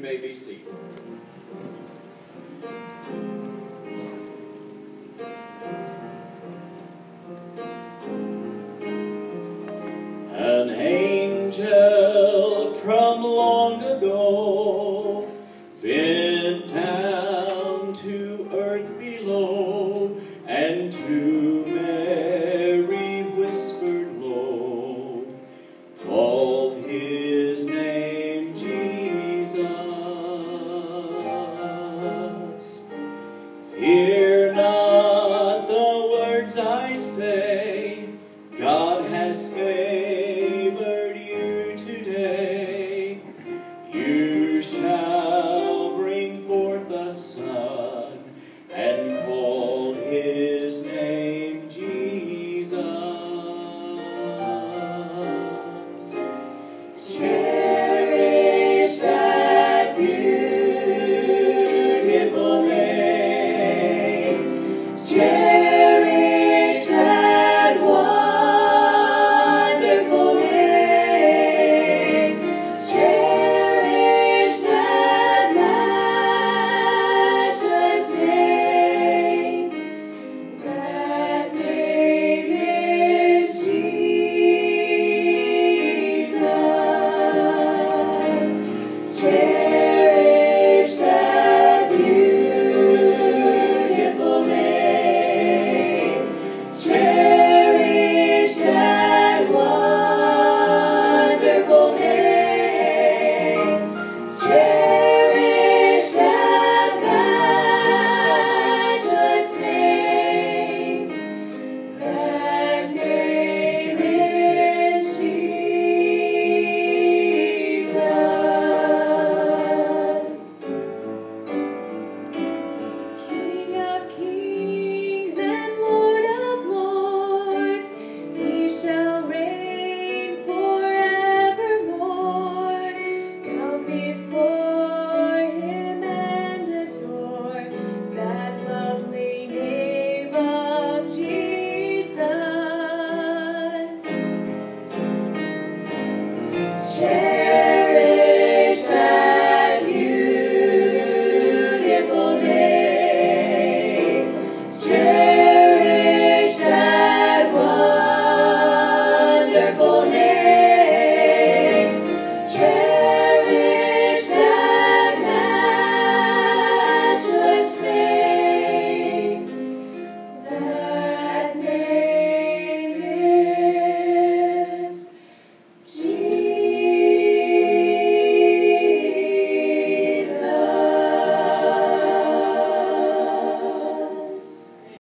may be seated. An angel from long ago bent down to earth below, and to Mary whispered low, call his name Jesus. Fear not the words I say, God has favored you today. You shall bring forth a son, and call his name Jesus. Cherish that beautiful name. Cherish that wonderful name. Cherish that matchless name. That name is Jesus. Cherish